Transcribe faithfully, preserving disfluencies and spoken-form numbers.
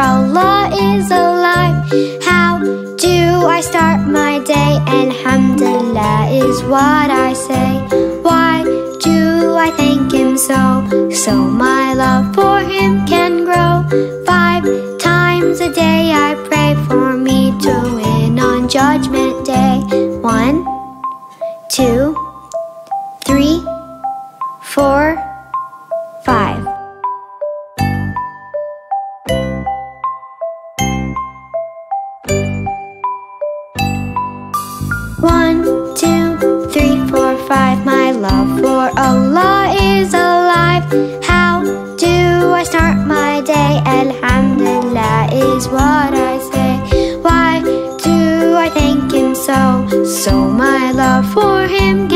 Allah is alive. How do I start my day? Alhamdulillah is what I say. Why do I thank Him so? So my love for Him can grow. Five times a day I pray for me to win on Judgment Day. One, two, three, four, five. One, two, three, four, five. My love for Allah is alive. How do I start my day? Alhamdulillah is what I say. Why do I thank Him so? So my love for Him